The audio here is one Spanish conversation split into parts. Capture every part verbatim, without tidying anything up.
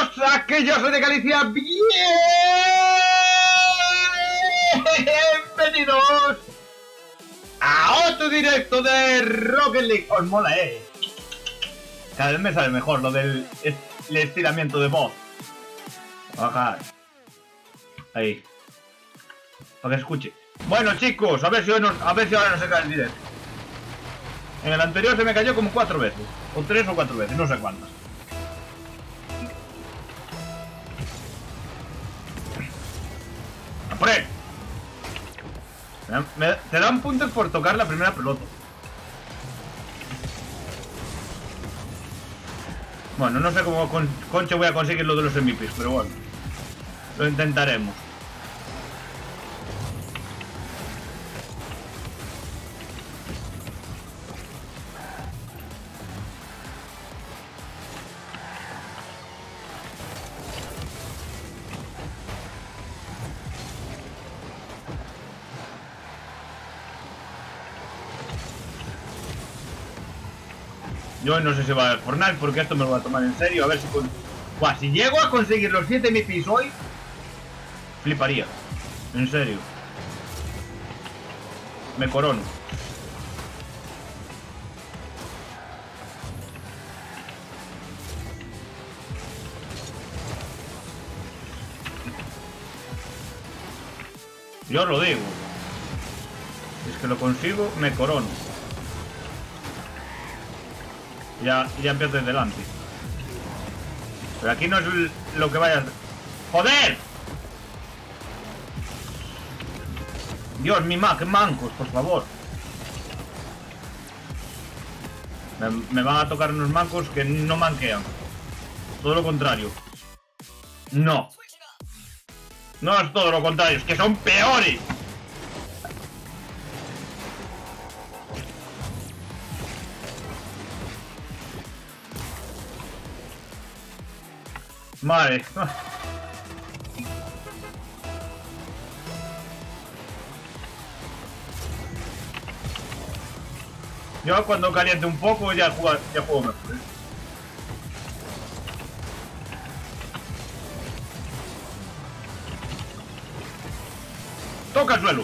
que yo soy de Galicia. Bienvenidos a otro directo de Rocket League. Os mola, eh. Cada vez me sale mejor lo del el estiramiento de voz. Bajar. Ahí. Para que escuche. Bueno, chicos, a ver si hoy nos, a ver si ahora no se cae el directo. En el anterior se me cayó como cuatro veces. O tres o cuatro veces, no sé cuántas. ¡A por él! Me, me, te dan puntos por tocar la primera pelota. Bueno, no sé cómo con Conche voy a conseguir lo de los M V Ps, pero bueno. Lo intentaremos. Yo no sé si va a Fortnite porque esto me lo voy a tomar en serio. A ver si con... Buah, si llego a conseguir los siete M V Ps hoy, fliparía. En serio. Me corono. Yo os lo digo. Si es que lo consigo, me corono. Ya, ya empiezo desde delante. Pero aquí no es lo que vaya... ¡Joder! Dios, mi Mac, mancos, por favor. Me, me van a tocar unos mancos que no manquean. Todo lo contrario. No. No es todo lo contrario, es que son peores. Vale. Yo cuando caliente un poco ya juego, ya juego mejor, ¿eh? Toca el suelo.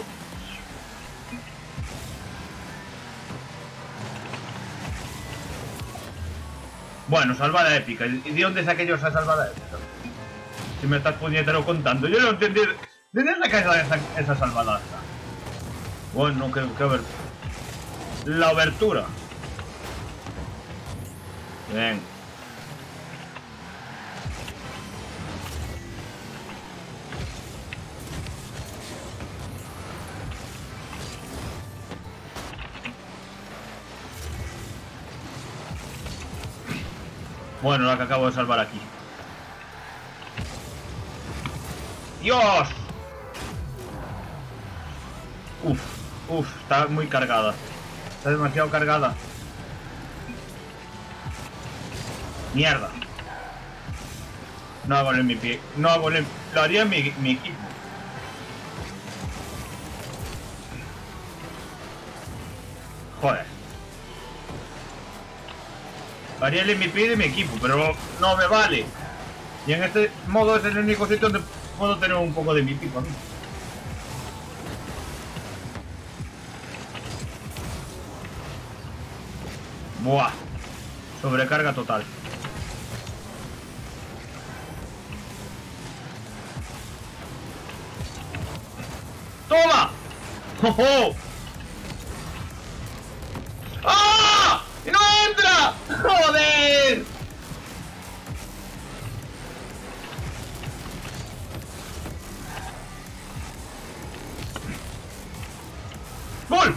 Bueno, salvada épica. ¿Y de dónde saqué yo esa salvada épica? Si me estás puñetero contando. Yo no entendí. ¿De dónde sacas esa, esa salvada? Bueno, que, que ver. La obertura. Bien. Bueno, la que acabo de salvar aquí. ¡Dios! Uf, uf, está muy cargada. Está demasiado cargada. Mierda. No hago el M V P. No hago el... Lo haría mi, mi equipo. Joder. Haría el M V P de mi equipo, pero no me vale. Y en este modo es el único sitio donde puedo tener un poco de M V P para mí. Buah. Sobrecarga total. ¡Toma! ¡Oh! ¡Ah! ¡Y no entra! ¡Joder! ¡Gol!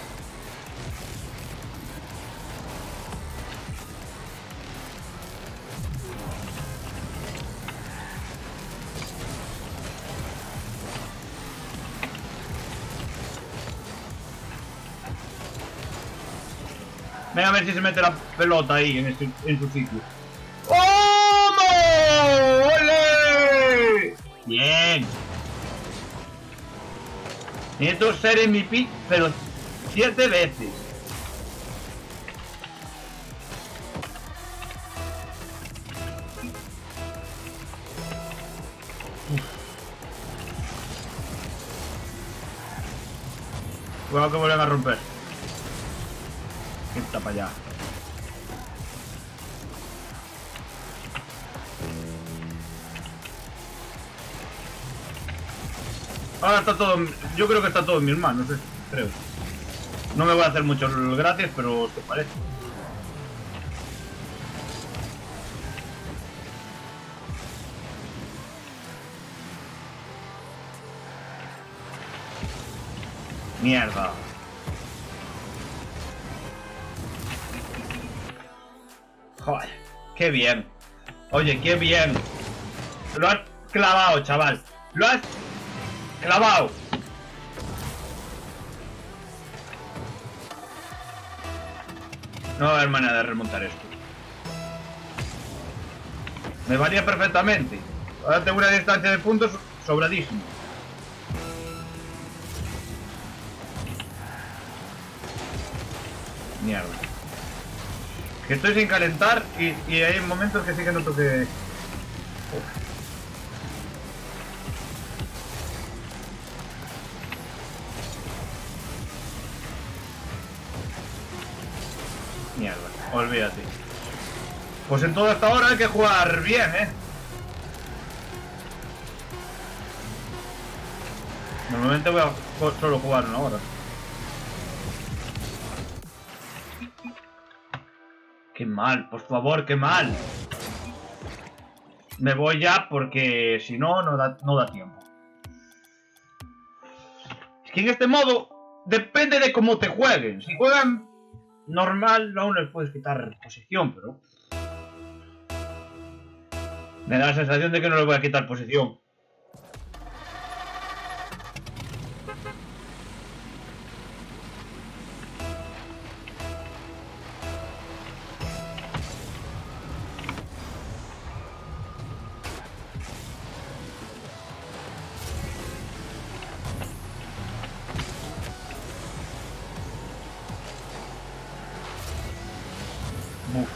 Venga, a ver si se mete la pelota ahí en, este, en su sitio. ¡Oh! ¡Ole! Bien. Necesito ser M V P, pero siete veces. Cuidado que vuelven a romper. Quita para allá. Ahora está todo... Yo creo que está todo en mis manos, eh. Creo. No me voy a hacer muchas gracias, pero te parece. Mierda. Joder, qué bien. Oye, qué bien. Lo has clavado, chaval. Lo has clavado. No va a haber manera de remontar esto. Me valía perfectamente. Ahora tengo una distancia de puntos sobradísima. Mierda. Que estoy sin calentar y, y hay momentos que sí que noto que... Uf. Mierda, olvídate. Pues en todo hasta ahora hay que jugar bien, ¿eh? Normalmente voy a solo jugar una hora. Qué mal, por favor, qué mal. Me voy ya porque si no, no da, no da tiempo. Es que en este modo depende de cómo te jueguen. Si juegan normal, aún les puedes quitar posición, pero... Me da la sensación de que no les voy a quitar posición. Buf.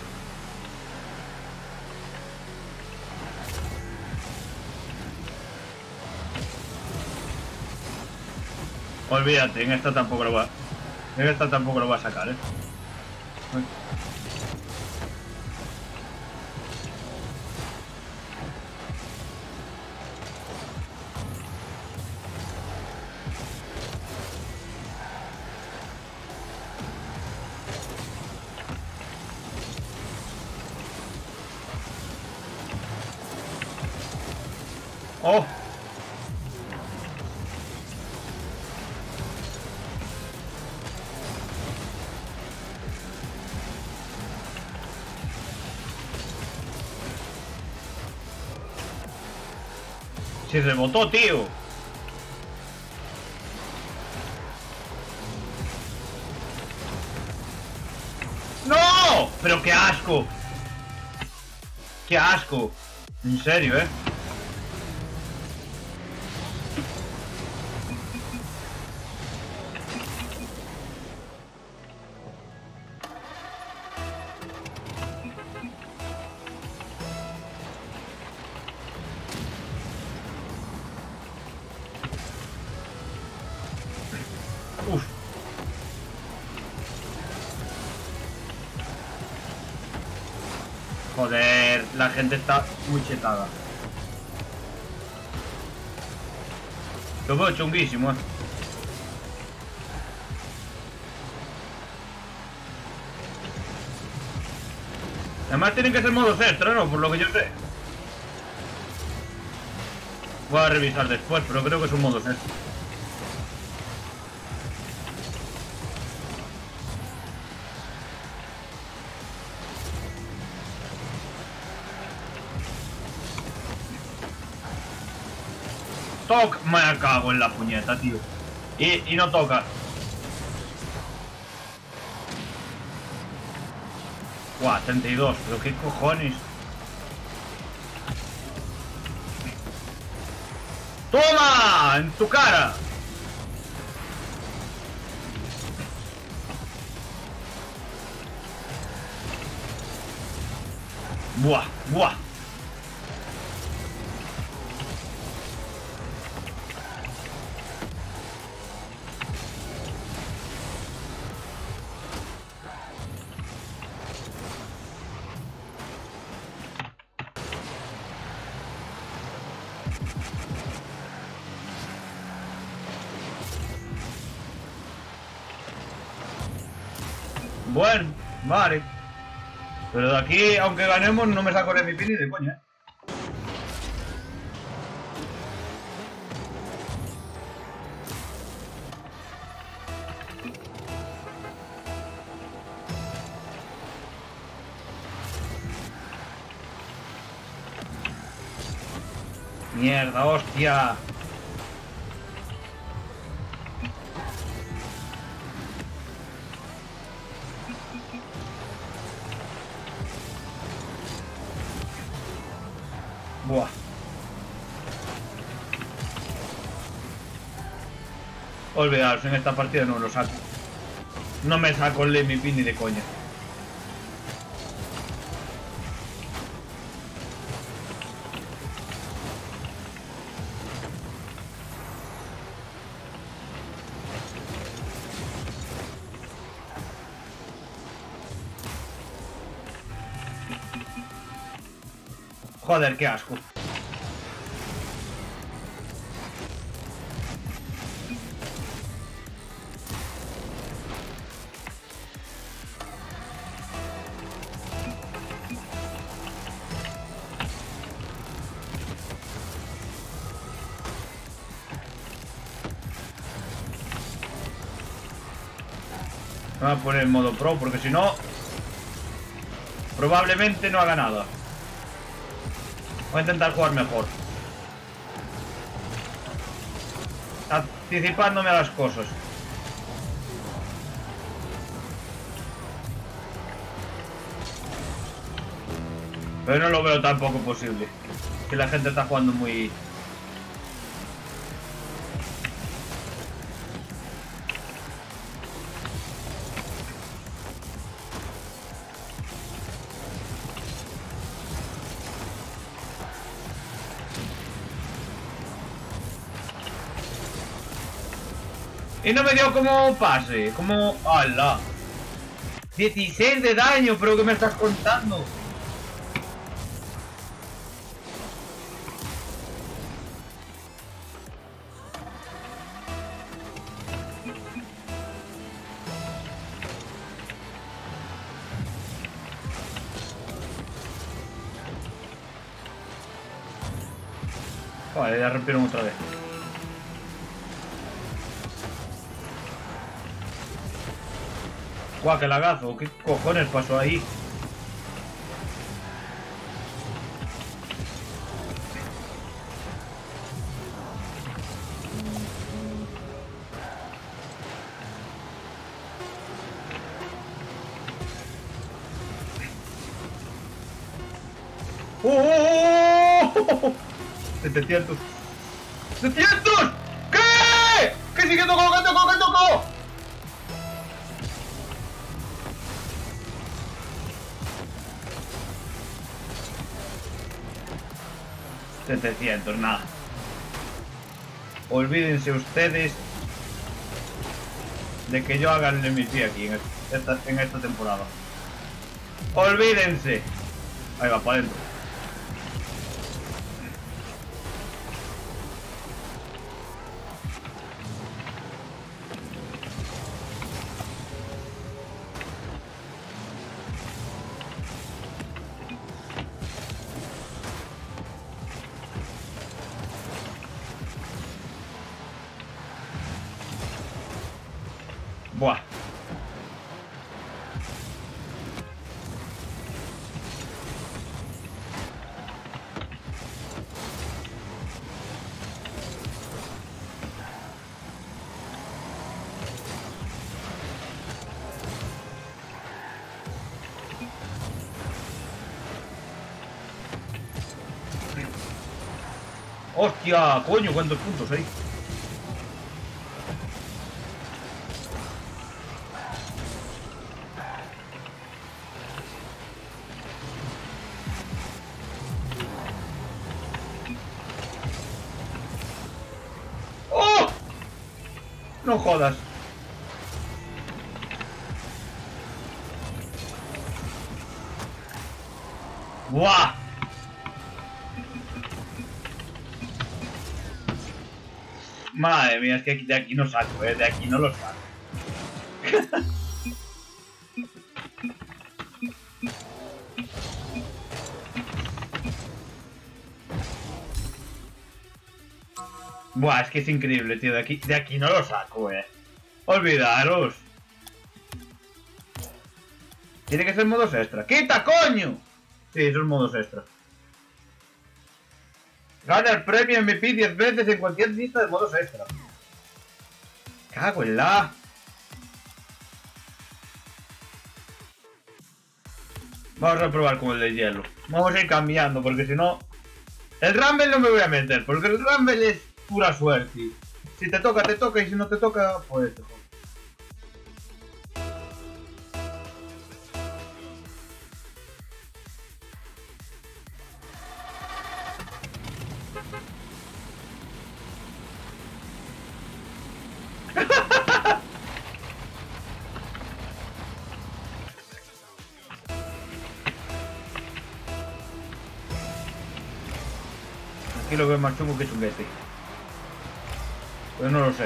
Olvídate, en esta tampoco lo va. En esta tampoco lo va a sacar, eh. Oh. Se rebotó, tío. ¡No! Pero qué asco. Qué asco. En serio, eh. Uf. Joder, la gente está muy chetada. Lo veo chunguísimo, eh. Además tienen que ser modos extra, ¿no? Por lo que yo sé. Voy a revisar después, pero creo que son modos extra. Toc, me cago en la puñeta, tío. Y, y no toca. Guau, treinta y dos, pero qué cojones. ¡Toma! ¡En tu cara! Buah, buah. Bueno, vale. Pero de aquí, aunque ganemos, no me saco de mi pin ni de coña, ¿eh? Mierda, hostia. Buah. Olvidaos, en esta partida no lo saco. No me saco el M V P ni de coña. Joder, qué asco. Me voy a poner en modo pro porque si no probablemente no haga nada. Voy a intentar jugar mejor, anticipándome a las cosas. Pero no lo veo tampoco posible. Que la gente está jugando muy... Y no me dio como pase, como... ¡Hala! dieciséis de daño, pero ¿qué me estás contando? Vale, ya rompieron otra vez. Guau, qué lagazo, ¿qué cojones pasó ahí? ¡Oh! setecientos. ¡setecientos! ¿Qué? ¿Qué sigue tocó? ¿Qué tocó? ¿Qué tocó? setecientos, nada. Olvídense ustedes de que yo haga el M V P aquí en esta, en esta temporada. Olvídense. Ahí va, para adentro. Buah. Hostia, coño, cuántos puntos hay. No jodas. ¡Buah! Madre mía, es que de aquí no saco, eh. De aquí no lo saco. Buah, es que es increíble, tío. De aquí, de aquí no lo saco, eh. Olvidaros. Tiene que ser modos extra. ¡Quita, coño! Sí, son modos extra. Gana el premio M V P diez veces en cualquier lista de modos extra. Cago en la... Vamos a probar con el de hielo. Vamos a ir cambiando, porque si no... El Rumble no me voy a meter, porque el Rumble es pura suerte. Si te toca, te toca, y si no te toca, pues te joder. Aquí lo veo más chungo que chunguete. Pero no lo sé.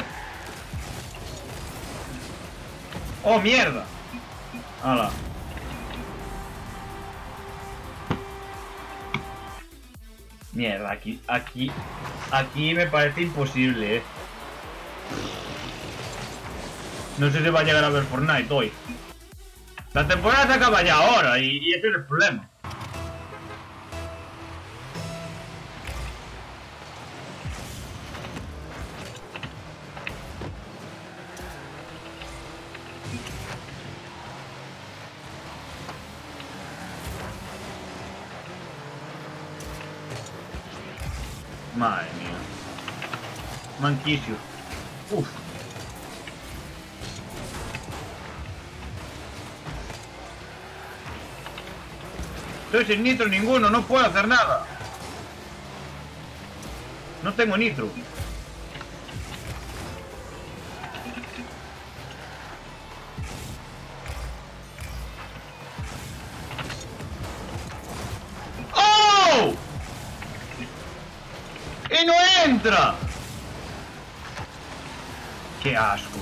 ¡Oh, mierda! ¡Hala! Mierda, aquí, aquí, aquí me parece imposible, eh. No sé si va a llegar a ver Fortnite hoy. La temporada se acaba ya ahora y, y ese es el problema. Madre mía. Manquicio. Uf. Estoy sin nitro ninguno, no puedo hacer nada. No tengo nitro. ¡Oh! ¡Y no entra! ¡Qué asco!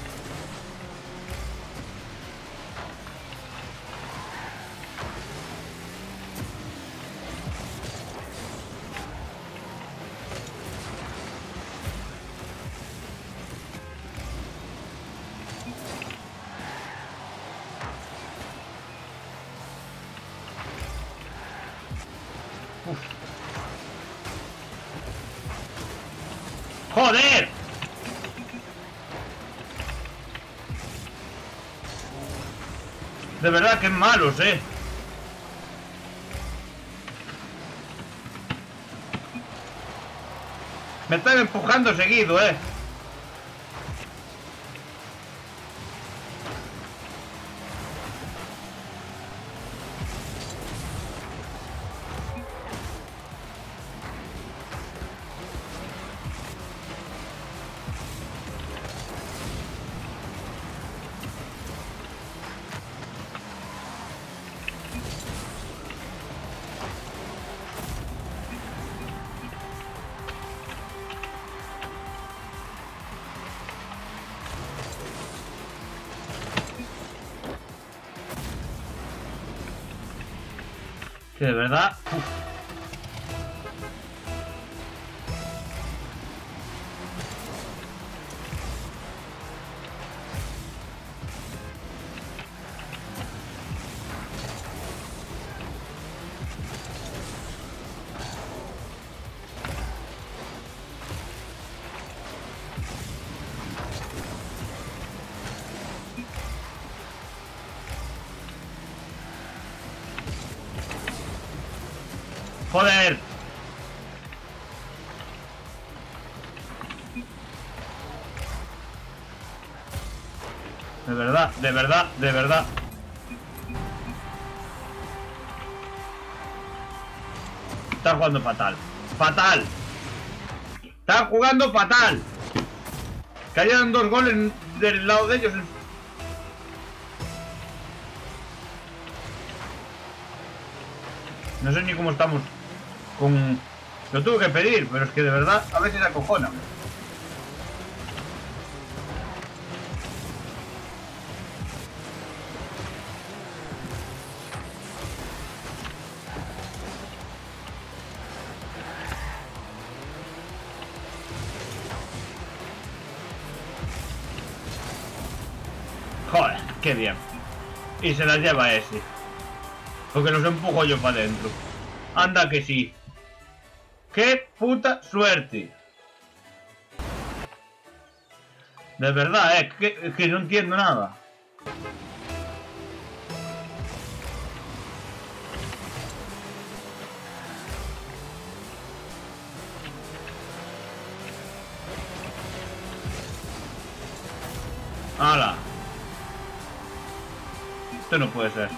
Uf. ¡Joder! De verdad que malos, eh. Me están empujando seguido, eh. Que de verdad... Uf. ¡Joder! De verdad, de verdad, de verdad. Están jugando fatal. ¡Fatal! ¡Están jugando fatal! Cayeron dos goles del lado de ellos. No sé ni cómo estamos con... Lo tuve que pedir, pero es que de verdad a veces acojona. Qué bien. Y se las lleva ese. Porque los empujo yo para adentro. Anda que sí. ¡Qué puta suerte! De verdad, eh, que, que no entiendo nada. ¡Hala! Esto no puede ser.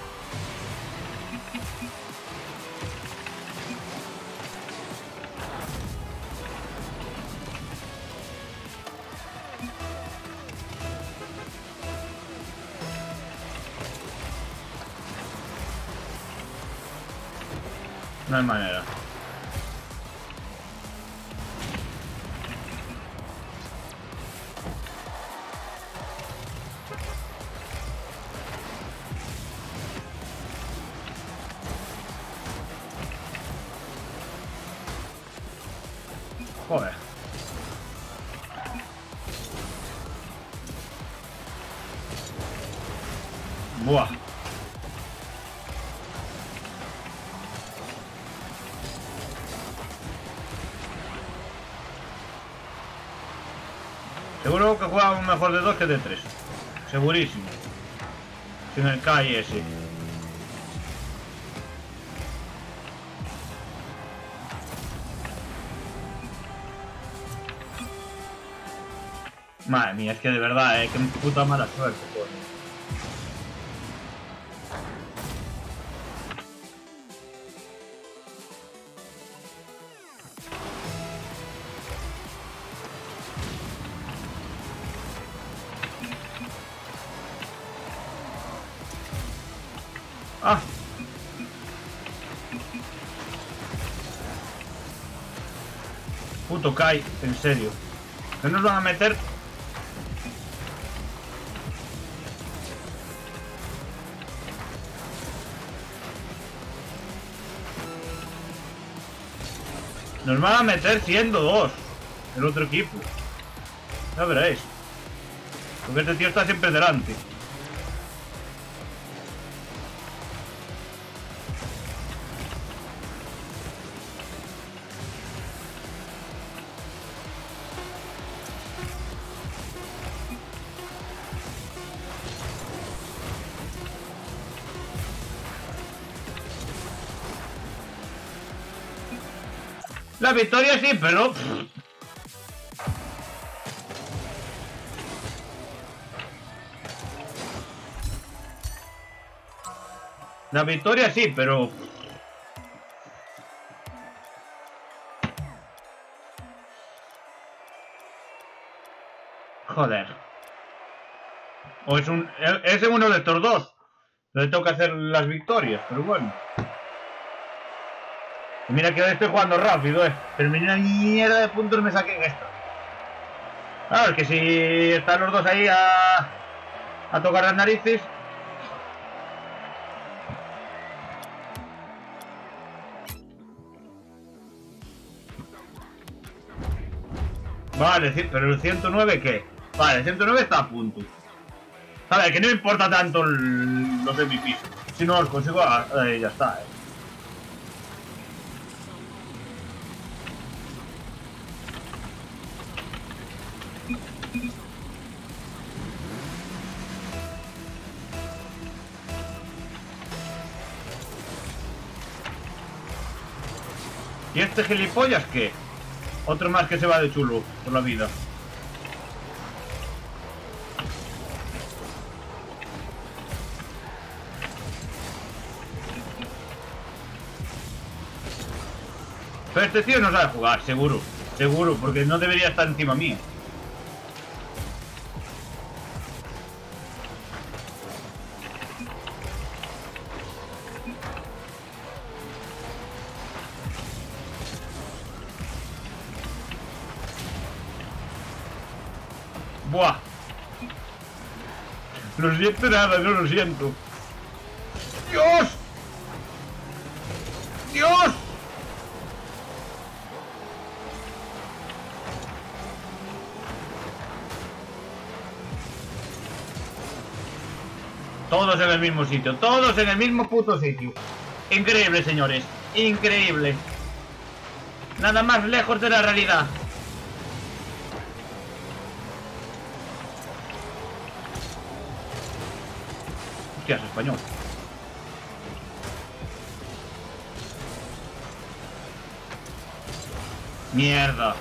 No hay manera. Joder. Buah. Seguro que juega mejor de dos que de tres. Segurísimo. Sin el K y ese. Madre mía, es que de verdad, eh, qué puta mala suerte, joder. Ah. Puto Kai, en serio. ¿Qué nos van a meter? Nos van a meter siendo dos. El otro equipo. Ya veréis. Porque este tío está siempre delante. La victoria sí, pero... La victoria sí, pero... Joder. O es un... Es uno de estos dos. Le toca hacer las victorias, pero bueno. Y mira que hoy estoy jugando rápido, eh. Terminé una mierda de puntos y me saqué en esto. Claro, es que si están los dos ahí a... a tocar las narices... Vale, sí, pero el ciento nueve ¿qué? Vale, el ciento nueve está a punto. Sabes que no importa tanto el... los M V Ps. Si no los consigo, eh, ya está, eh. ¿Y este gilipollas qué? Otro más que se va de chulo por la vida. Pero este tío no sabe jugar, seguro. Seguro, porque no debería estar encima mío. Buah. No siento nada, no lo siento. ¡Dios! ¡Dios! Todos en el mismo sitio, todos en el mismo puto sitio. Increíble, señores, increíble. Nada más lejos de la realidad. Hostias, español. Mierda.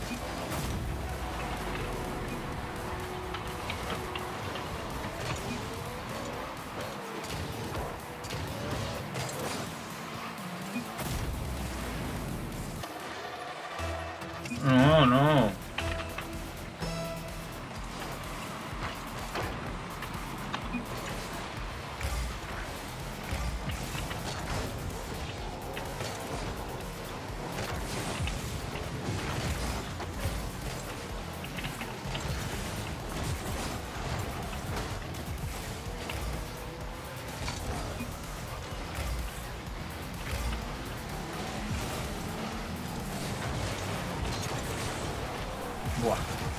No, no. Buah.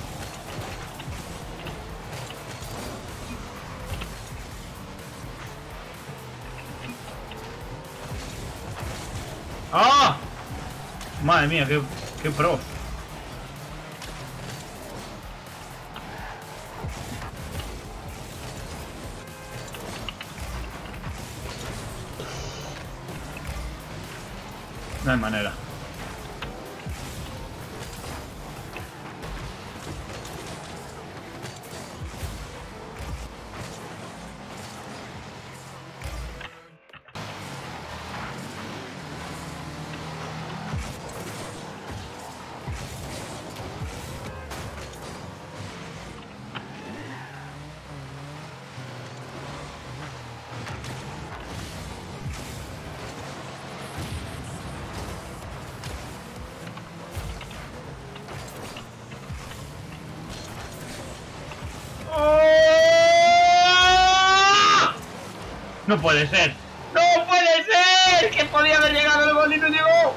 ¡Ah! Madre mía, qué, qué pro. No hay manera. No puede ser. ¡No puede ser! Que podía haber llegado el gol y no llegó.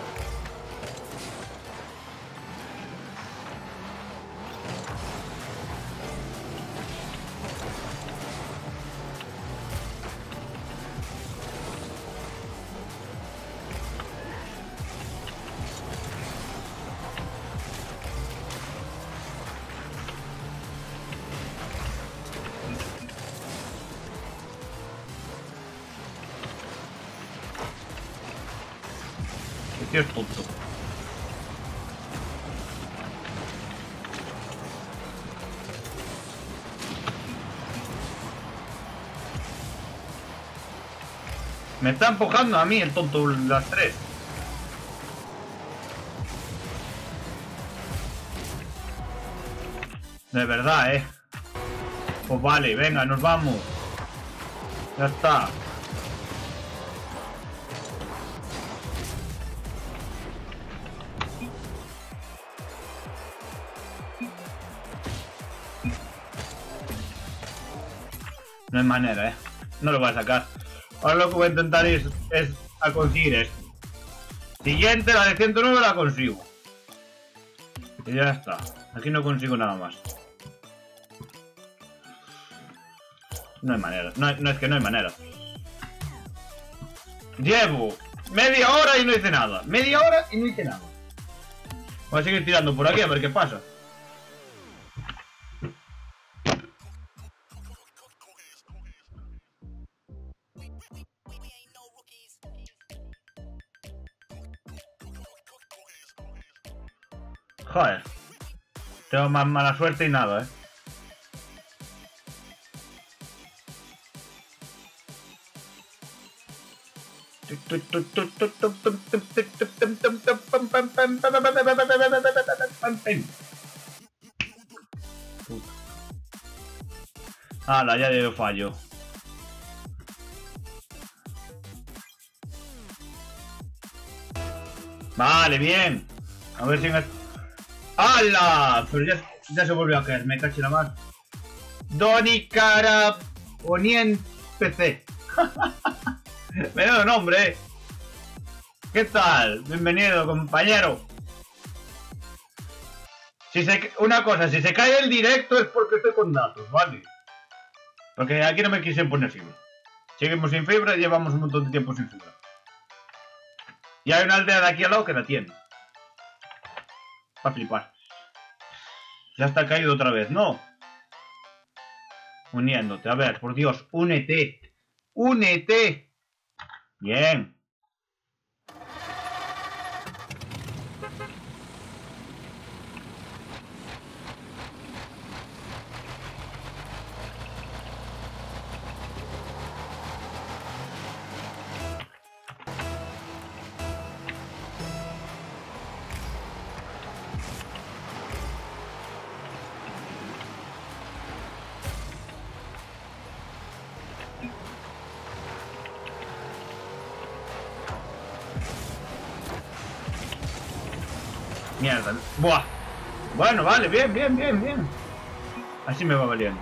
Qué tonto. Me está empujando a mí el tonto las tres. De verdad, eh. Pues vale, venga, nos vamos. Ya está. No hay manera, eh. No lo voy a sacar. Ahora lo que voy a intentar es, es a conseguir esto. Siguiente, la de ciento nueve la consigo. Y ya está. Aquí no consigo nada más. No hay manera. No, no es que no hay manera. Llevo media hora y no hice nada. Media hora y no hice nada. Voy a seguir tirando por aquí a ver qué pasa. Joder. Tengo más mala suerte y nada, eh. Hala, ya dio fallo. Vale, bien. A ver si me... ¡Hala! Pero ya, ya se volvió a caer, me caché la más. Doni Cara Onien P C. Menudo nombre, eh. ¿Qué tal? Bienvenido, compañero. Si se... Una cosa, si se cae el directo es porque estoy con datos, ¿vale? Porque aquí no me quise poner fibra. Seguimos sin fibra y llevamos un montón de tiempo sin fibra. Y hay una aldea de aquí al lado que la tiene. Va a flipar. Ya está caído otra vez, ¿no? Uniéndote. A ver, por Dios, únete. ¡Únete! Bien. Mierda. Buah. Bueno, vale, bien, bien, bien, bien. Así me va valiendo.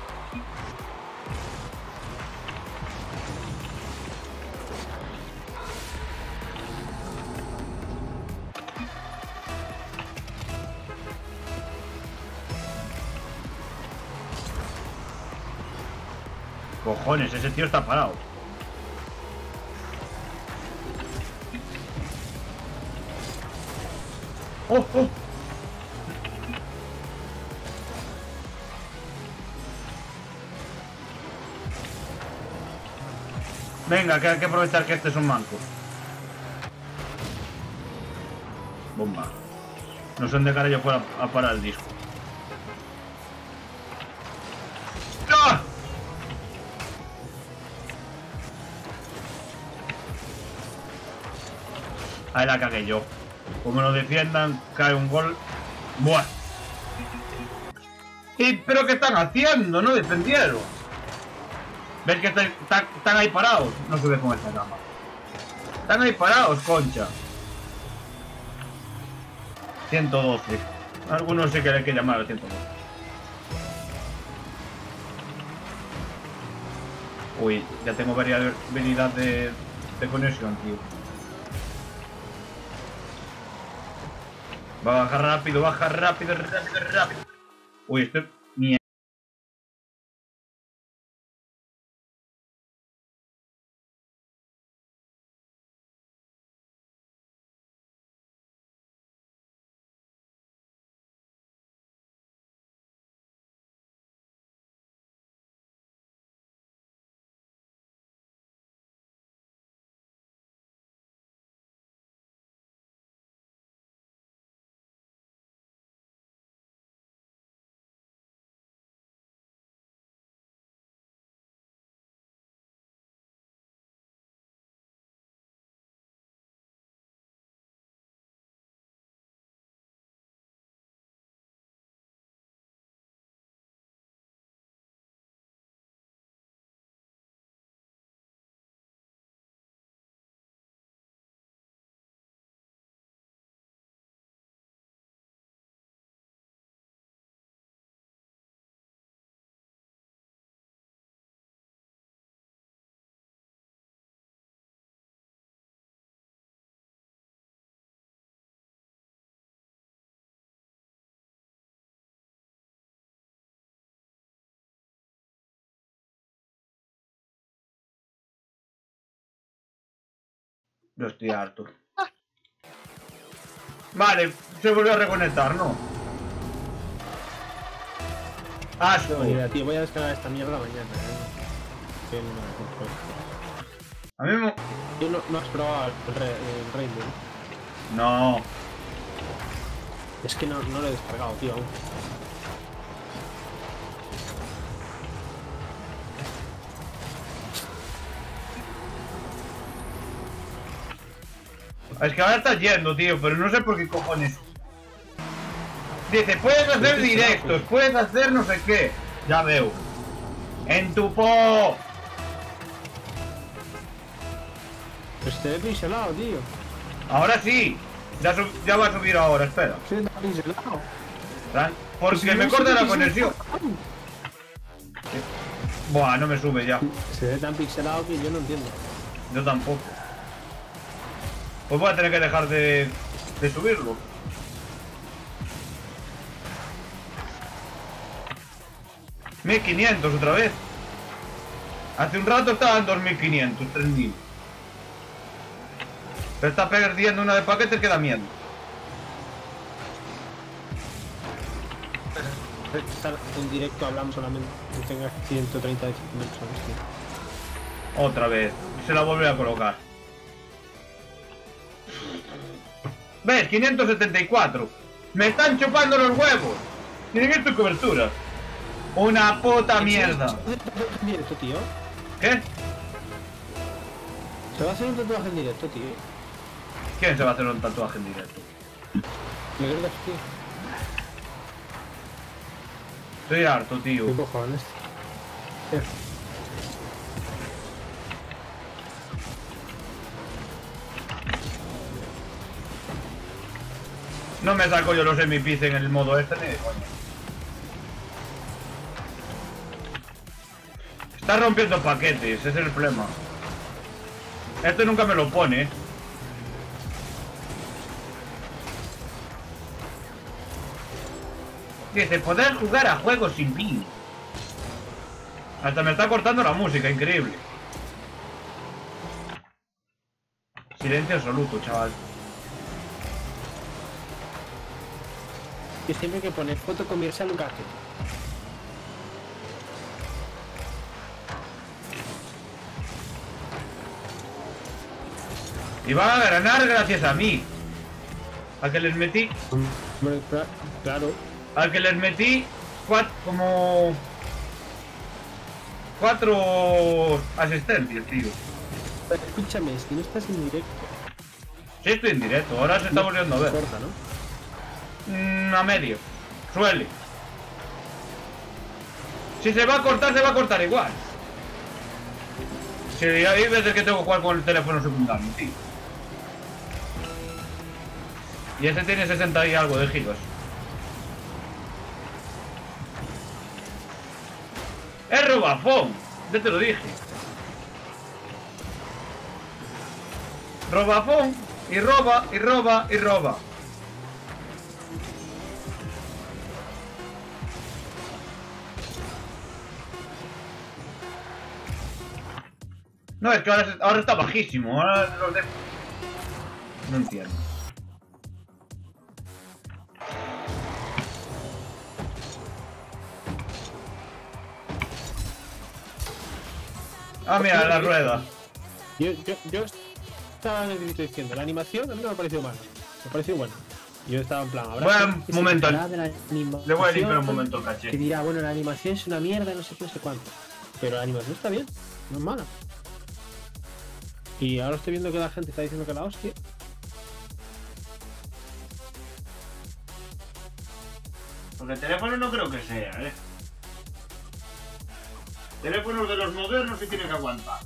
Cojones, ese tío está parado. ¡Oh, oh! Venga, que hay que aprovechar que este es un manco. Bomba. No sé dónde carajo fuera a parar el disco. ¡No! Ahí la cagué yo. Como lo defiendan, cae un gol. ¡Buah! ¿Y pero qué están haciendo? No defendieron. ¿Ves que están, están, están ahí parados? No se ve con esta cama. Están ahí parados, concha. ciento doce. Algunos sé que hay que llamar al ciento doce. Uy, ya tengo variabilidad de, de conexión, tío. Va a bajar rápido, baja rápido, rápido, rápido. Uy, esto es mierda. Yo estoy harto. Vale, se volvió a reconectar, ¿no? Asco. No, mira, tío, voy a descargar esta mierda mañana, ¿eh? Que no me compro. A mí me... Tú no, no has probado el, re, el Rainbow. No. Es que no, no lo he descargado, tío, aún. Es que ahora estás yendo, tío, pero no sé por qué cojones. Dice, puedes hacer directos, puedes hacer no sé qué. Ya veo. En tu po. Pues te he pixelado, tío. Ahora sí. Ya, sub... ya va a subir ahora, espera. Se te ha pixelado. Porque Si me no corta se la te conexión. Buah, no me sube ya. Se ve tan pixelado que yo no entiendo. Yo tampoco. Pues voy a tener que dejar de, de subirlo. mil quinientos otra vez. Hace un rato estaba en dos mil quinientos, tres mil. Pero está perdiendo una de paquetes que da miedo. Estar en directo hablamos solamente que tenga ciento treinta de chicos. Otra vez. Se la volveré a colocar. ¿Ves? quinientos setenta y cuatro. Me están chupando los huevos. Tienen esto en cobertura. Una puta mierda. Directo, tío. ¿Qué? Se va a hacer un tatuaje en directo, tío. ¿Quién se va a hacer un tatuaje en directo? Me crees, tío. Estoy harto, tío. ¿Qué cojones? Eh. No me saco yo los M Ps en el modo este ni de coña. Está rompiendo paquetes, ese es el problema. Esto nunca me lo pone. Dice, poder jugar a juegos sin pin. Hasta me está cortando la música, increíble. Silencio absoluto, chaval. Y siempre que poner foto comercial un gato. Y van a ganar gracias a mí. A que les metí. Hombre, claro. Al que les metí cuatro, como cuatro asistencias, tío. Pero escúchame, es que no estás en directo. Sí, estoy en directo, ahora se está volviendo a ver. Corta, ¿no? Mm, a medio. Suele. Si se va a cortar, se va a cortar igual. Si hay veces que tengo que jugar con el teléfono secundario, tío. Y este tiene sesenta y algo de gigas. ¡Es robafón! Ya te lo dije. Robafón. Y roba, y roba, y roba. No, es que ahora, ahora está bajísimo. Ahora los de... No entiendo. Ah, mira, la rueda. Yo, yo, yo estaba en el directo diciendo, la animación a mí no me ha parecido mal. Me ha parecido bueno. Yo estaba en plan, ahora. Bueno, un momento. Le voy a limpiar un momento el caché. Que dirá, bueno, la animación es una mierda, no sé qué, no sé cuánto. Pero la animación está bien, no es mala. Y ahora estoy viendo que la gente está diciendo que la hostia. Porque el teléfono no creo que sea, eh. Teléfonos de los modernos sí tienen que aguantar.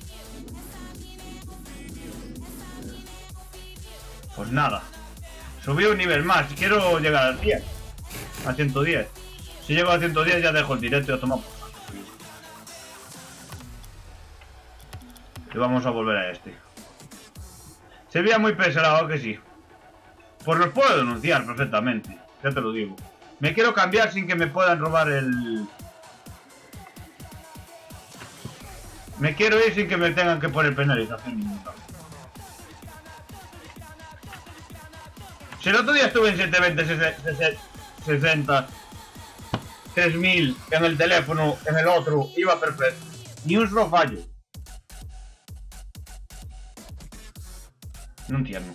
Pues nada. Subí un nivel más. Quiero llegar al cien. A ciento diez. Si llego a ciento diez ya dejo el directo y a tomar por saco. Y vamos a volver a este. Se veía muy pesado, que sí. Pues los puedo denunciar perfectamente. Ya te lo digo. Me quiero cambiar sin que me puedan robar el... Me quiero ir sin que me tengan que poner penalización ninguna. Si el otro día estuve en setecientos veinte, sesenta, tres mil en el teléfono, en el otro, iba perfecto. Ni un solo fallo. No entiendo.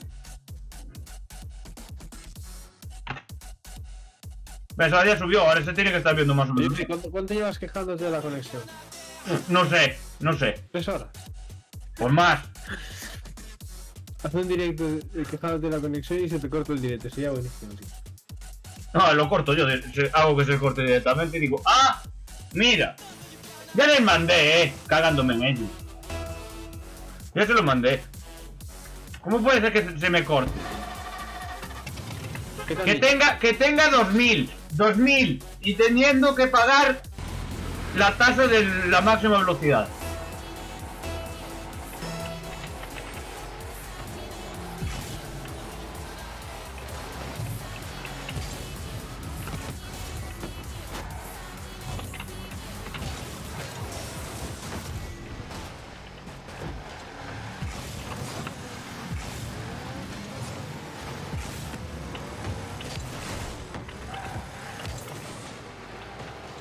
¿Ves? Ahora ya subió, ahora se tiene que estar viendo más o menos. ¿Cuánto, ¿Cuánto llevas quejándote de la conexión? No sé, no sé. ¿Tres horas? Pues más. Haz un directo quejándote de la conexión y se te corta el directo, sería buenísimo, sí. No, lo corto yo, hago que se corte directamente y digo, ¡ah! ¡Mira! Ya les mandé, eh, cagándome en ellos. Ya se lo mandé. ¿Cómo puede ser que se me corte? Que tenga, que tenga dos mil, dos mil y teniendo que pagar la tasa de la máxima velocidad.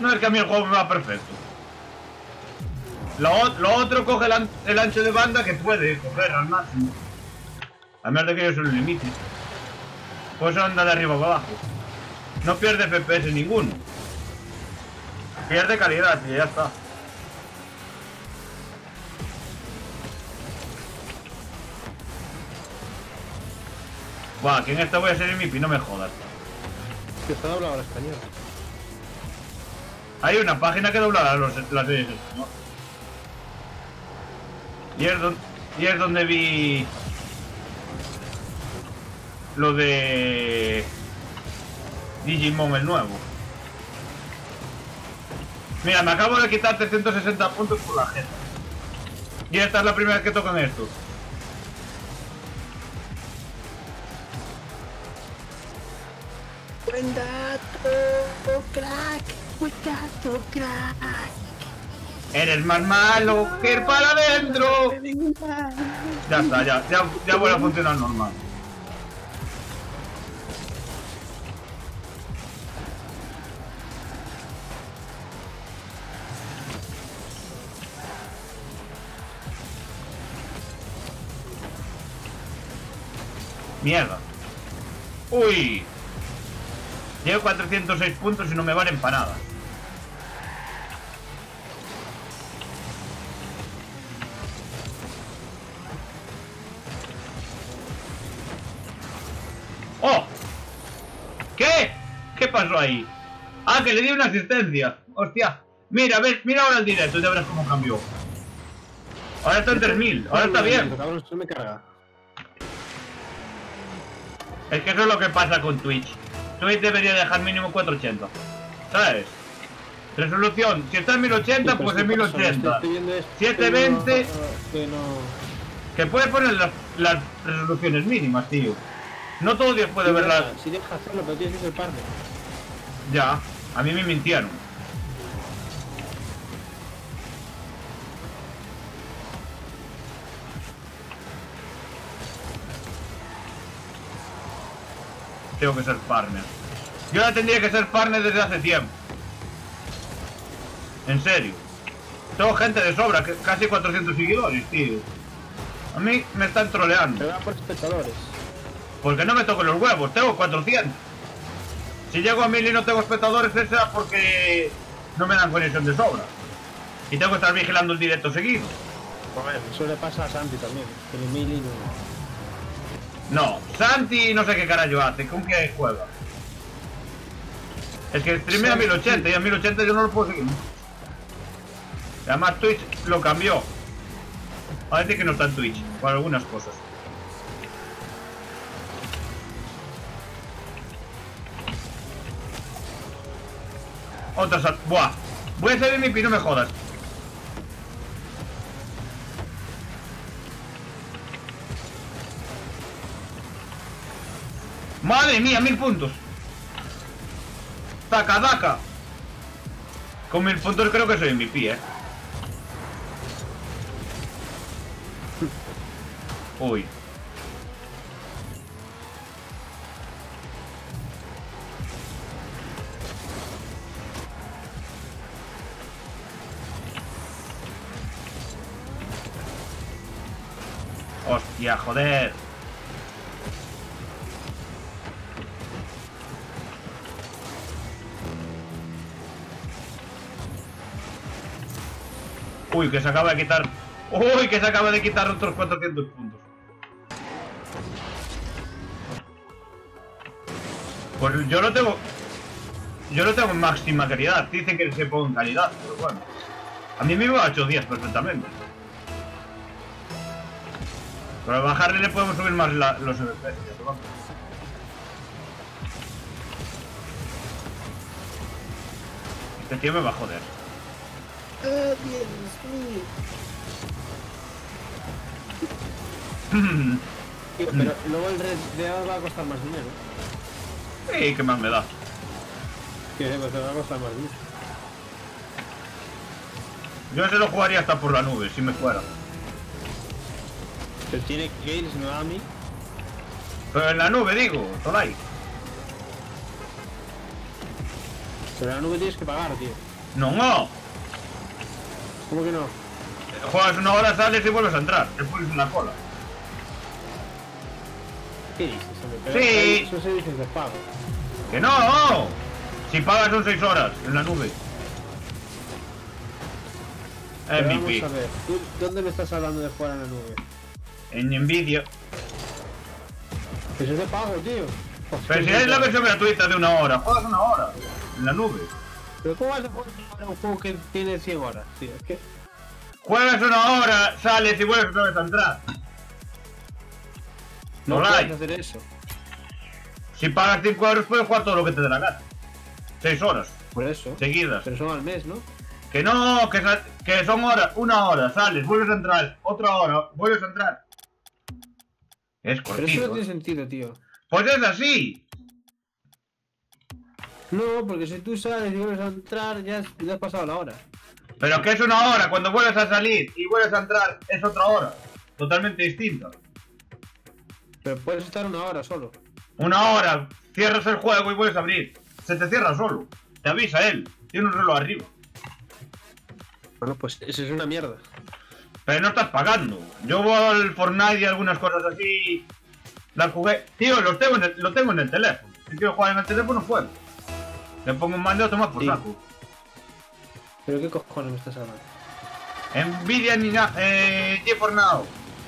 No es que a mí el juego me va perfecto. Lo, lo otro coge el, an el ancho de banda que puede coger al máximo. A menos de que yo se lo limite. Pues anda de arriba para abajo. No pierde F P S ninguno. Pierde calidad y ya está. Buah, que en esta voy a ser M V P, no me jodas. Que está doblado al español. Hay una página que dobla los, las series en español. Y es, don, y es donde vi lo de Digimon el nuevo. Mira, me acabo de quitar trescientos sesenta puntos por la gente. Y esta es la primera vez que tocan esto. Buen dato, crack. Buen dato, crack. Eres más malo que ir para adentro. Ya está, ya, ya, ya vuelve a funcionar normal. Mierda. Uy. Llevo cuatrocientos seis puntos y no me valen para nada. ¡Oh! ¿Qué? ¿Qué pasó ahí? Ah, que le di una asistencia. Hostia. Mira, ves, mira ahora el directo y ya verás cómo cambió. Ahora está en tres mil, ahora está bien. Me carga. Es que eso es lo que pasa con Twitch. Twitch debería dejar mínimo cuatrocientos ochenta. ¿Sabes? Resolución, si está en mil ochenta, pues en mil ochenta. setecientos veinte. Que no. Que puedes poner las, las resoluciones mínimas, tío. No todo Dios puede Sí, verlas. Si deja hacerlo, pero tienes que ser partner. Ya, a mí me mintieron. Tengo que ser partner. Yo ya tendría que ser partner desde hace tiempo. En serio. Tengo gente de sobra, que casi cuatrocientos seguidores, tío. A mí me están troleando. Se va por espectadores. Porque no me toco los huevos, tengo cuatrocientos. Si llego a mil y no tengo espectadores, será porque no me dan conexión de sobra. Y tengo que estar vigilando el directo seguido. Bueno, eso le pasa a Santi también. Tiene mil y no. No, Santi no sé qué carajo hace, ¿con qué juega? Es que streamea a mil ochenta y a mil ochenta yo no lo puedo seguir. Y además Twitch lo cambió. Parece que no está en Twitch, por algunas cosas. Otra sal... Buah. Voy a ser M V P, no me jodas. Madre mía, mil puntos. Taca, daca. Con mil puntos creo que soy M V P, eh. Uy. Hostia, joder. Uy, que se acaba de quitar. Uy, que se acaba de quitar otros cuatrocientos puntos. Pues yo lo tengo. Yo lo tengo en máxima calidad. Dicen que se ponga en calidad, pero bueno. A mí me iba a ocho días perfectamente. Pero al bajarle le podemos subir más la, los F P S. Este tío me va a joder. ¡Oh, Dios mío! Pero luego el Red Dead va a costar más dinero. Sí, ¿qué más me da? Que pues va a costar más dinero. Yo ese lo jugaría hasta por la nube, si me fuera. Pero tiene Gales, no a mí. Pero en la nube, digo, Tolai. Pero en la nube tienes que pagar, tío. No, no. ¿Cómo que no? Juegas una hora, sales y vuelves a entrar. Te pones en la cola. ¿Qué dices, hombre? Pero Sí. hay- Eso se dice de pago. ¡Que no! Si pagas son seis horas en la nube. Pero M vamos V P. a ver, ¿tú dónde me estás hablando de jugar en la nube? En Nvidia. Pues es de pago, tío. Pero si es la versión gratuita de una hora, juegas una hora en la nube. Pero ¿cómo vas a jugar un juego que tiene cien horas, tío? Es que... Juegas una hora, sales y vuelves otra vez a entrar. No Hola. puedes hacer eso. Si pagas cinco euros puedes jugar todo lo que te dé la gana. seis horas Por eso. seguidas. Pero son al mes, ¿no? Que no, que, sa- que son horas, una hora, sales, vuelves a entrar, otra hora, vuelves a entrar. Es Pero eso no cortito. tiene ¿eh? sentido, tío. Pues es así. No, porque si tú sales y vuelves a entrar, ya, has- ya has pasado la hora. Pero que es una hora, cuando vuelves a salir y vuelves a entrar es otra hora. Totalmente distinta. Pero puedes estar una hora solo. Una hora, cierras el juego y vuelves a abrir. Se te cierra solo. Te avisa él. Tiene un reloj arriba. Bueno, pues eso es una mierda. Pero no estás pagando. Yo voy al Fortnite y algunas cosas así. Las jugué. Tío, los tengo en el, lo tengo en el teléfono. Si quiero jugar en el teléfono, juego. Le pongo un mando a tomar por Sí. saco. ¿Pero qué cojones me estás hablando? Nvidia ni nada. Eh. GeForce Now.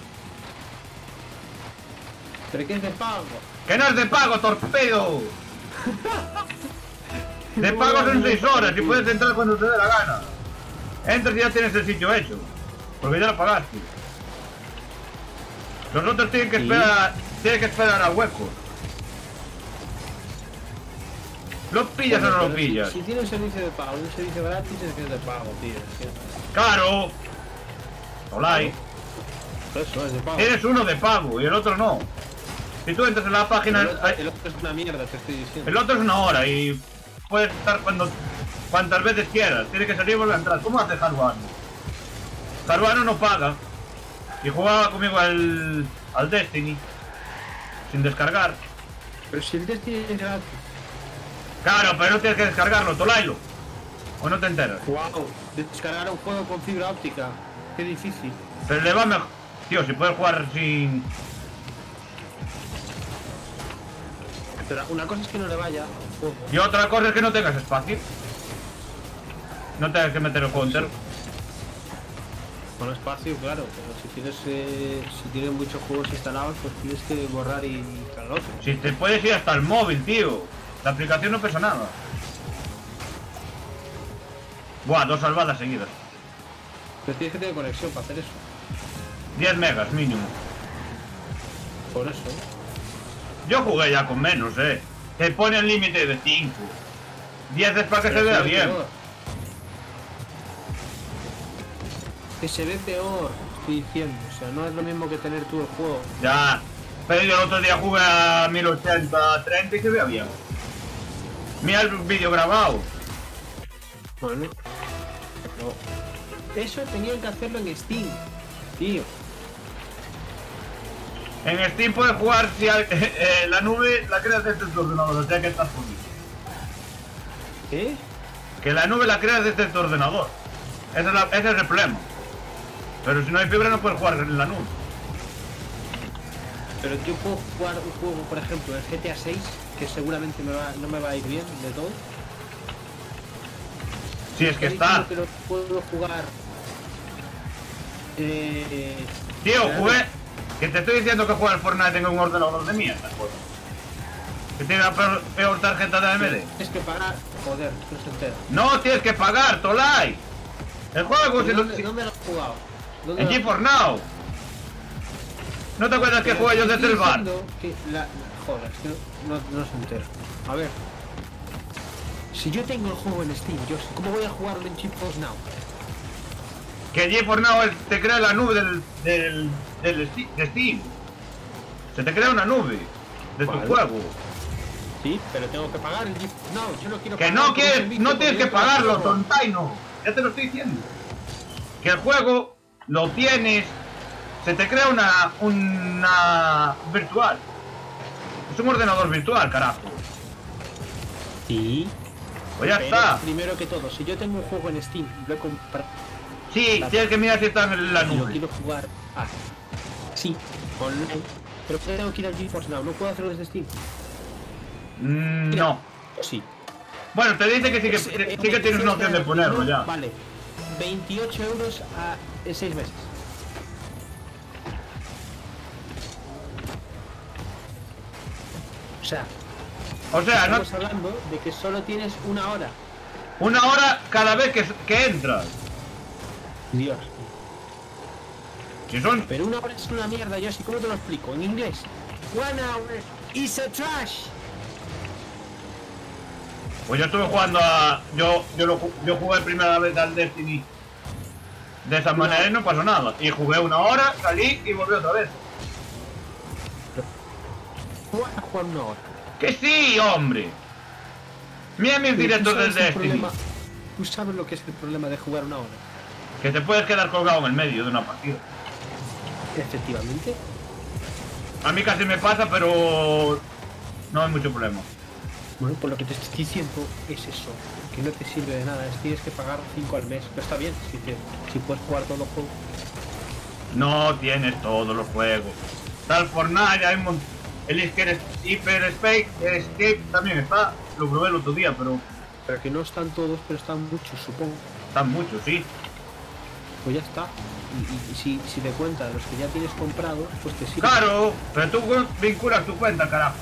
¿Pero qué es de pago? ¡Que no es de pago, torpedo! De pago son seis horas y puedes entrar cuando te dé la gana. Entras y ya tienes el sitio hecho. Porque ya lo pagaste. Los otros tienen que Sí. esperar. Tienen que esperar a huecos. ¿Lo pillas o no Pero lo si- pillas? Si, tiene un servicio de pago y un servicio gratis, es que es de pago, tío. Es que- ¡Claro! Hola. Eso es de pago. Eres uno de pago y el otro no. Si tú entras en la página. El otro, hay- el otro es una mierda, te estoy diciendo. El otro es una hora y puedes estar cuando cuantas veces quieras. Tiene que salir y volver a entrar. ¿Cómo hace Haruano? Haruano no paga. Y jugaba conmigo al, al Destiny. Sin descargar. Pero si el Destiny es gratis. Claro, pero no tienes que descargarlo, Tolailo. ¿O no te enteras? Wow, descargar un juego con fibra óptica. Qué difícil. Pero le va mejor. Tío, si puedes jugar sin... Pero una cosa es que no le vaya. Juego. Y otra cosa es que no tengas espacio. No tengas que meter el juego entero. Con espacio, claro, pero si tienes eh, si tienes muchos juegos instalados, pues tienes que borrar y instalar otros. Si te puedes ir hasta el móvil, tío. La aplicación no pesa nada. Buah, dos salvadas seguidas. Pero tienes que tener conexión para hacer eso. diez megas mínimo. Por eso. Yo jugué ya con menos, eh. Te pone el límite de cinco. diez es para que Pero se vea ve bien. peor. Que se ve peor, estoy diciendo. O sea, no es lo mismo que tener tú el juego. Ya. Pero yo el otro día jugué a mil ochenta treinta y se veía bien. Mira el vídeo grabado. Bueno. No. Eso tenían que hacerlo en Steam, tío. En Steam puedes jugar si hay- eh, la nube la creas desde tu ordenador, o sea que estás jodido. ¿Qué? Que la nube la creas desde tu ordenador. Ese es, la- ese es el problema. Pero si no hay fibra no puedes jugar en la nube. Pero yo puedo jugar un juego, por ejemplo, el G T A seis, que seguramente me va- no me va a ir bien de todo. Si es que He está. dicho que lo puedo jugar. Eh, Tío, claro. jugué. Que te estoy diciendo que juega al Fortnite en un ordenador de mierda, joder. Que tiene la peor, peor tarjeta de A M D. Es que pagar. Joder, no se entera. No tienes que pagar, Tolai. El juego si lo, ¿Dónde, si- ¿Dónde lo has jugado? ¿Dónde en lo has GeForce Now. ¿No te acuerdas que Pero jugué yo te desde el estoy bar? diciendo que la, la- joder, es que no, no, no se entera. A ver. Si yo tengo el juego en Steam, yo, ¿cómo voy a jugarlo en GeForce Now? Que GeForce Now es- te crea la nube del, del, del Steam, de Steam. Se te crea una nube de tu Vale. juego. Sí, pero tengo que pagar el GeForce Now. Yo no quiero Que pagar no por un quieres, servicio no porque tienes yo que te lo pagarlo, juego. tontaino. Ya te lo estoy diciendo. Que el juego lo tienes, se te crea una, una virtual. Es un ordenador virtual, carajo. Sí. Pues ya Pero, está. primero que todo, si yo tengo un juego en Steam, lo he comprado. Sí, tienes que mirar si está en la Y lo nube. quiero jugar. Ah, sí, online. Pero tengo que ir al GeForce Now, no puedo hacerlo desde Steam. Mm, no. Sí. Bueno, te dice que sí que, Es- eh, sí que tienes una opción de ponerlo ya. Vale. veintiocho euros a seis meses. O sea, O sea, no, estamos hablando de que solo tienes una hora. una hora cada vez que, que entras. Dios. Si son... Pero una hora es una mierda, yo así, ¿cómo te lo explico? En inglés. One hour is a trash. Pues yo estuve jugando a... Yo, yo, lo, ju- yo jugué primera vez al Destiny de esa manera y no pasó nada. Y jugué una hora, salí y volví otra vez. Voy a jugar una hora. ¡Que sí, hombre! Mira mis Pero directos ¿tú del sabes el Destiny. problema? ¿Tú sabes lo que es el problema de jugar una hora? Que te puedes quedar colgado en el medio de una partida. Efectivamente. A mí casi me pasa, pero... No hay mucho problema. Bueno, por lo que te estoy diciendo es eso, que no te sirve de nada, es tienes que pagar cinco al mes, pero está bien, si, te, si puedes jugar todos los juegos. No tienes todos los juegos. Tal Fortnite, hay un mon- el Hyper Hyper Space Escape también está. Lo probé el otro día, pero Pero que no están todos, pero están muchos, supongo. están muchos, sí. Pues ya está. Y, y- y si, si te cuentas los que ya tienes comprados, pues te sirve. Claro, pero tú vinculas tu cuenta, carajo.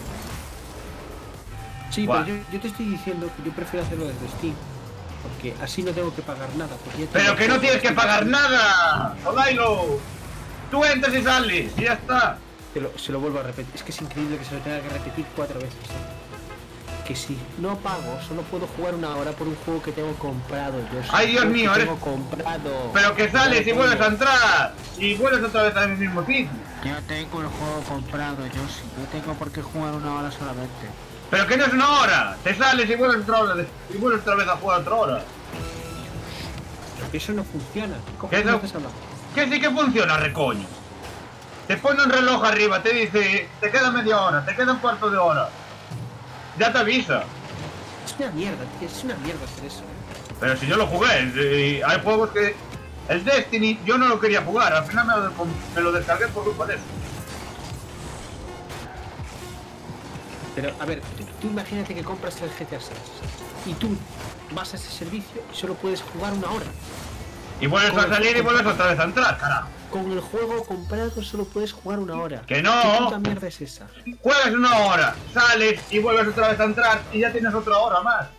Sí, Buah. pero yo, yo te estoy diciendo que yo prefiero hacerlo desde Steam, porque así no tengo que pagar nada. Porque ya tengo Pero que no todo tienes que Steam. pagar nada, Olailo. Tú entras y sales, y ya está. Te lo- se lo vuelvo a repetir, es que es increíble que se lo tenga que repetir cuatro veces. ¿eh? Que si no pago, solo puedo jugar una hora por un juego que tengo comprado. Yo sé, Ay, Dios juego que mío, eres- tengo comprado. Pero que sales y Yo vuelves a tengo. entrar. Y vuelves otra vez al mismo sitio. Yo tengo el juego comprado, yo sí. No tengo por qué jugar una hora solamente. Pero que no es una hora. Te sales y vuelves otra vez, y vuelves otra vez a jugar otra hora. Eso no funciona. ¿Cómo ¿Qué no no? estás hablando? Que sí que funciona, recoño. Te pone un reloj arriba, te dice, te queda media hora, te queda un cuarto de hora. Ya te avisa. Es una mierda, tío, es una mierda hacer eso. ¿eh? Pero si yo lo jugué, eh, hay juegos que... El Destiny yo no lo quería jugar, al final me lo, me lo descargué por culpa de eso. Pero, a ver, tú, tú imagínate que compras el G T A seis y tú vas a ese servicio y solo puedes jugar una hora. Y vuelves a salir y vuelves otra vez a entrar, carajo. Con el juego comprado solo puedes jugar una hora. Que no. ¿Qué puta mierda es esa? Juegas una hora, sales y vuelves otra vez a entrar y ya tienes otra hora más.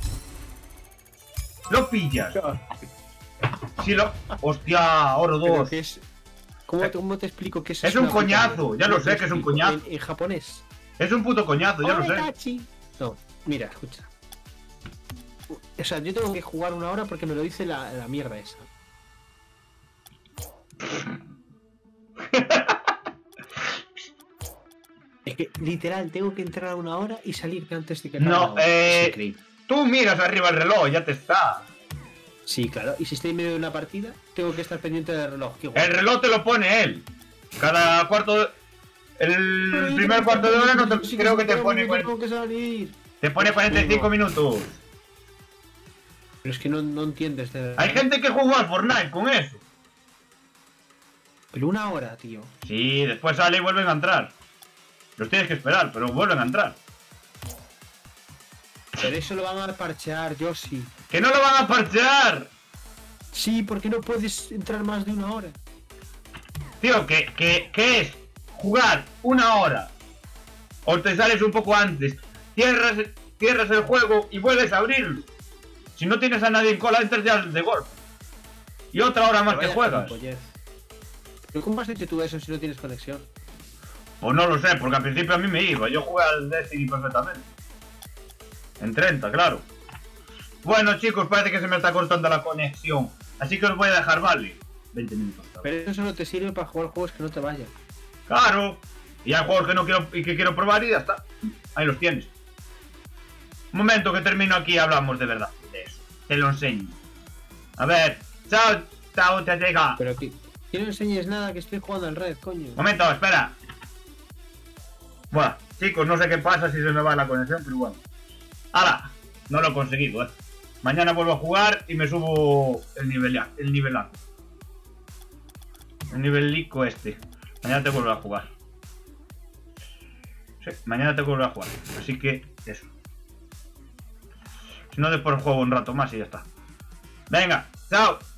Lo pillas. Si lo... Hostia, oro Pero dos. que es... ¿Cómo, te- cómo te explico que eso Es un una puta coñazo, mierda? ya lo ¿Cómo sé te que es un explico? coñazo. En, en japonés. Es un puto coñazo, ya lo sé. Oretachi. No, mira, escucha. O sea, yo tengo que jugar una hora porque me lo dice la, la mierda esa. Es que literal tengo que entrar a una hora y salir antes de que acabe la No, hora. Es eh... increíble. Tú miras arriba el reloj, ya te está. Sí, claro. Y si estoy en medio de una partida, tengo que estar pendiente del reloj. Qué guay. El reloj te lo pone él. Cada cuarto de... Pero El yo primer tengo cuarto de hora no te... sí creo que te tengo pone... que- cuaren- tengo que salir. Te pone cuarenta y cinco minutos. Pero es que no, no entiendes de verdad. Hay gente que juega al Fortnite con eso. Pero una hora, tío. Sí, después sale y vuelven a entrar. Los tienes que esperar, pero vuelven a entrar. Pero eso lo van a parchear, yo sí. ¡Que no lo van a parchear! Sí, porque no puedes entrar más de una hora. Tío, que, que, que es jugar una hora. O te sales un poco antes. Cierras, cierras el juego y vuelves a abrirlo. Si no tienes a nadie en cola, entras ya de golpe. Y otra hora más que Vaya juegas. gilipollez. ¿Pero cómo has hecho tú eso si no tienes conexión? Pues no lo sé, porque al principio a mí me iba. Yo jugué al Destiny perfectamente. En treinta, claro. Bueno, chicos, parece que se me está cortando la conexión. Así que os voy a dejar, vale. veinte minutos. ¿sabes? Pero eso solo te sirve para jugar juegos que no te vayan. Claro. Y hay juegos que no quiero y que quiero probar y ya está. Ahí los tienes. Un momento que termino aquí y hablamos de verdad. De eso. Te lo enseño. A ver. Chao, chao, te llega. Pero que, que no enseñes nada, que estoy jugando al Red, coño. Momento, espera. Bueno, chicos, no sé qué pasa si se me va la conexión, pero bueno. ¡Hala! no lo he conseguido, eh. Mañana vuelvo a jugar y me subo el nivel el nivelazo. El nivel lico este. Mañana te vuelvo a jugar. Sí, mañana te vuelvo a jugar. Así que eso. Si no, después juego un rato más y ya está. Venga, chao.